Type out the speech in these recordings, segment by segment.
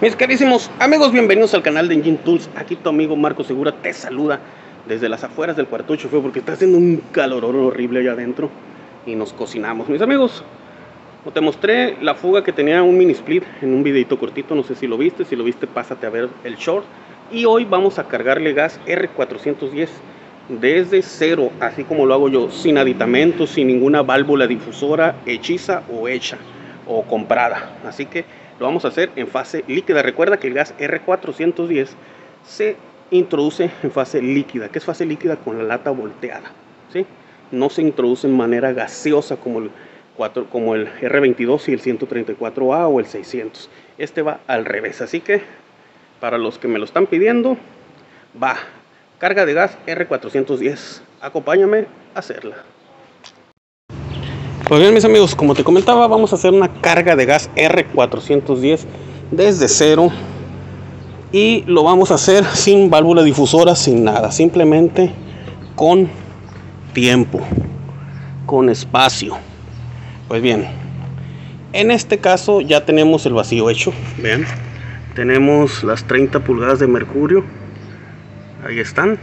Mis carísimos amigos, bienvenidos al canal de Engine Tools. Aquí tu amigo Marco Segura te saluda desde las afueras del cuartucho, porque está haciendo un calor horrible allá adentro y nos cocinamos. Mis amigos, te mostré la fuga que tenía un mini split en un videito cortito, no sé si lo viste pásate a ver el short. Y hoy vamos a cargarle gas R410 desde cero, así como lo hago yo, sin aditamentos, sin ninguna válvula difusora hechiza o hecha o comprada. Así que lo vamos a hacer en fase líquida. Recuerda que el gas R410 se introduce en fase líquida. ¿Qué es fase líquida? Con la lata volteada, ¿sí? No se introduce en manera gaseosa como el R22 y el 134A o el 600. Este va al revés. Así que para los que me lo están pidiendo, va carga de gas R410. Acompáñame a hacerla. Pues bien, mis amigos, como te comentaba, vamos a hacer una carga de gas R410 desde cero. Y lo vamos a hacer sin válvula difusora, sin nada. Simplemente con tiempo, con espacio. Pues bien, en este caso ya tenemos el vacío hecho. Vean, tenemos las 30 pulgadas de mercurio. Ahí están.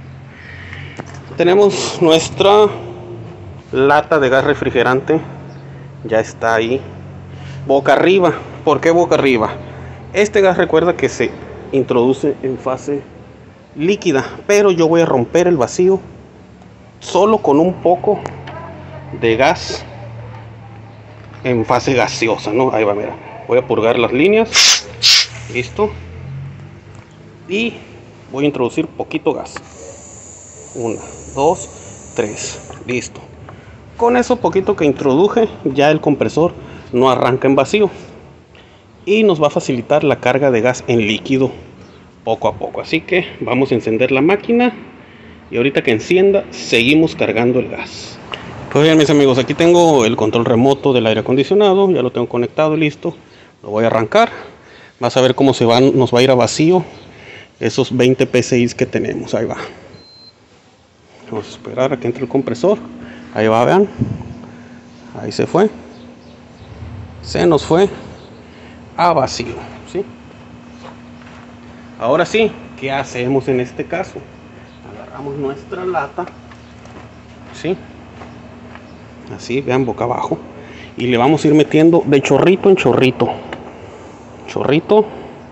Tenemos nuestra lata de gas refrigerante, ya está ahí, boca arriba. ¿Por qué boca arriba? Este gas, recuerda que se introduce en fase líquida, pero yo voy a romper el vacío solo con un poco de gas en fase gaseosa, ¿no? Ahí va, mira, voy a purgar las líneas, listo, y voy a introducir poquito gas, 1, 2, 3, listo. Con eso poquito que introduje, ya el compresor no arranca en vacío y nos va a facilitar la carga de gas en líquido poco a poco. Así que vamos a encender la máquina y ahorita que encienda seguimos cargando el gas. Pues bien, mis amigos, aquí tengo el control remoto del aire acondicionado, ya lo tengo conectado y listo. Lo voy a arrancar. Vas a ver cómo nos va a ir a vacío esos 20 PSI que tenemos. Ahí va. Vamos a esperar a que entre el compresor. Ahí va, vean. Ahí se fue. Se nos fue a vacío, ¿sí? Ahora sí, ¿qué hacemos en este caso? Agarramos nuestra lata, ¿sí? Así, vean, boca abajo. Y le vamos a ir metiendo de chorrito en chorrito. Chorrito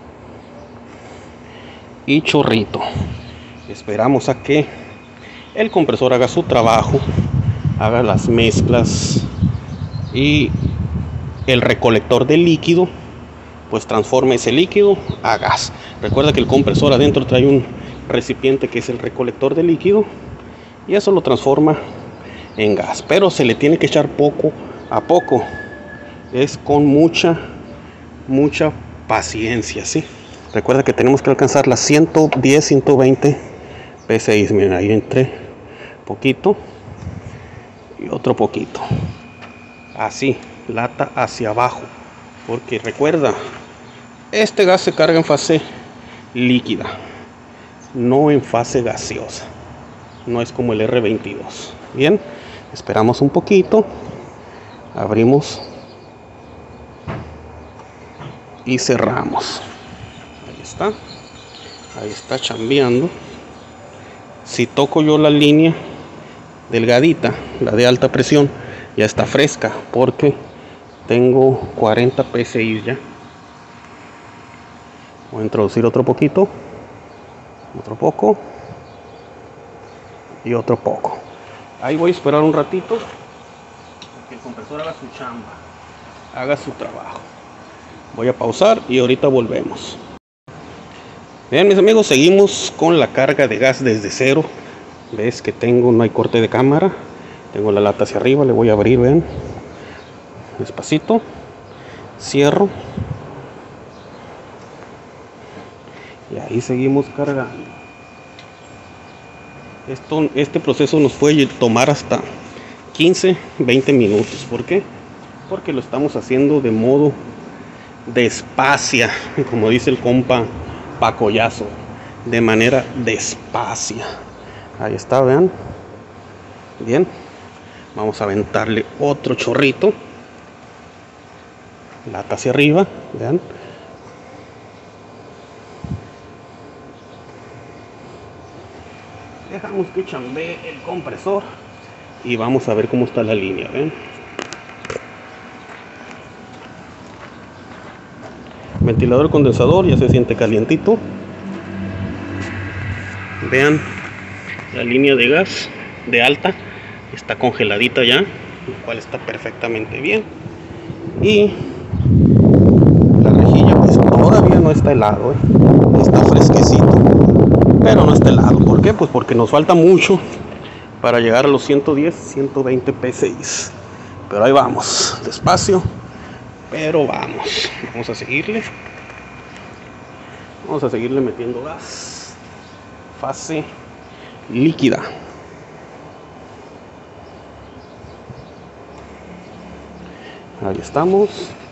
y chorrito. Esperamos a que el compresor haga su trabajo, haga las mezclas y el recolector de líquido pues transforme ese líquido a gas. Recuerda que el compresor adentro trae un recipiente que es el recolector de líquido y eso lo transforma en gas, pero se le tiene que echar poco a poco, es con mucha paciencia, ¿sí? Recuerda que tenemos que alcanzar las 110, 120 PSI. Miren, ahí entre poquito y otro poquito, así, lata hacia abajo, porque recuerda, este gas se carga en fase líquida, no en fase gaseosa, no es como el R22. Bien, esperamos un poquito, abrimos y cerramos. Ahí está chambeando. Si toco yo la línea delgadita, la de alta presión, ya está fresca porque tengo 40 PSI ya. Voy a introducir otro poquito, otro poco y otro poco. Ahí voy a esperar un ratito que el compresor haga su chamba, haga su trabajo. Voy a pausar y ahorita volvemos. Bien, mis amigos, seguimos con la carga de gas desde cero. Ves que no hay corte de cámara. Tengo la lata hacia arriba, le voy a abrir, vean. Despacito. Cierro. Y ahí seguimos cargando. Este proceso nos puede tomar hasta 15, 20 minutos. ¿Por qué? Porque lo estamos haciendo de modo despacia, como dice el compa Pacoyazo, de manera despacia. Ahí está, vean. Bien, vamos a aventarle otro chorrito, lata hacia arriba, vean, Dejamos que chambee el compresor y vamos a ver cómo está la línea. ¿Ven? Ventilador condensador ya se siente calientito. Vean, la línea de gas de alta está congeladita ya, lo cual está perfectamente bien. Y la rejilla pues todavía no está helado, está fresquecito, pero no está helado. ¿Por qué? Pues porque nos falta mucho para llegar a los 110, 120 PSI. Pero ahí vamos, despacio, pero vamos. Vamos a seguirle. Vamos a seguirle metiendo gas. Fase líquida. Ahí estamos.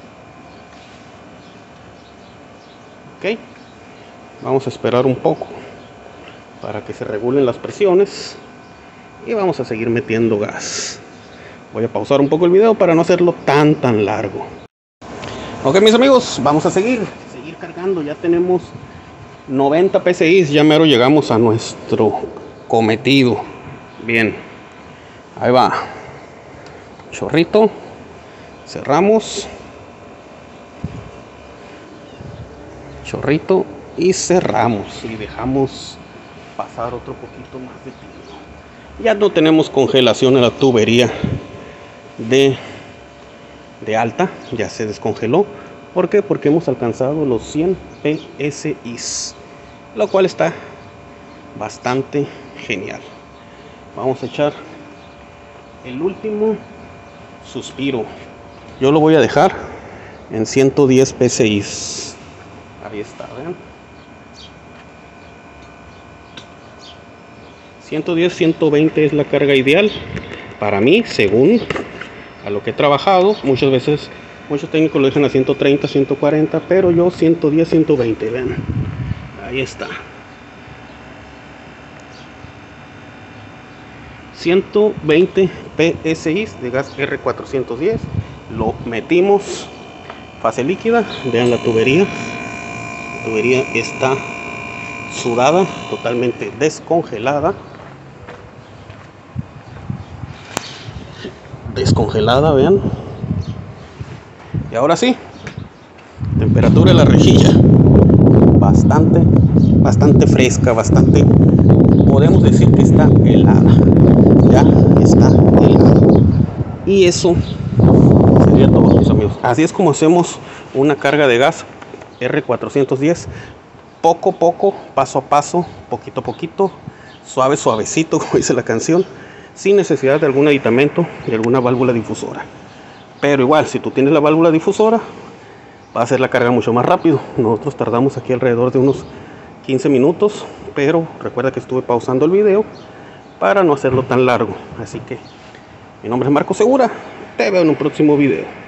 Ok. Vamos a esperar un poco para que se regulen las presiones. Y vamos a seguir metiendo gas. Voy a pausar un poco el video para no hacerlo tan largo. Ok, mis amigos, vamos a seguir cargando. Ya tenemos 90 PSI, ya mero llegamos a nuestro cometido. Bien, ahí va. Chorrito, cerramos. Chorrito y cerramos. Y dejamos pasar otro poquito más de tiempo. Ya no tenemos congelación en la tubería de alta, ya se descongeló. ¿Por qué? Porque hemos alcanzado los 100 PSI, lo cual está bastante genial. Vamos a echar el último suspiro. Yo lo voy a dejar en 110 PSI. Ahí está, ¿ven? 110, 120 es la carga ideal para mí, según a lo que he trabajado. Muchas veces muchos técnicos lo dejan a 130, 140, pero yo 110, 120, vean. Ahí está. 120 PSI de gas R410. Lo metimos fase líquida. Vean la tubería. La tubería está sudada, totalmente descongelada. Vean. Y ahora sí, temperatura de la rejilla bastante fresca, podemos decir que está helada. Ya está helada. Y eso sería todo, mis amigos. Así es como hacemos una carga de gas R410, poco a poco, paso a paso, poquito a poquito, suavecito, como dice la canción, sin necesidad de algún aditamento, de alguna válvula difusora. Pero igual, si tú tienes la válvula difusora, va a hacer la carga mucho más rápido. Nosotros tardamos aquí alrededor de unos 15 minutos, pero recuerda que estuve pausando el video para no hacerlo tan largo. Así que mi nombre es Marco Segura, te veo en un próximo video.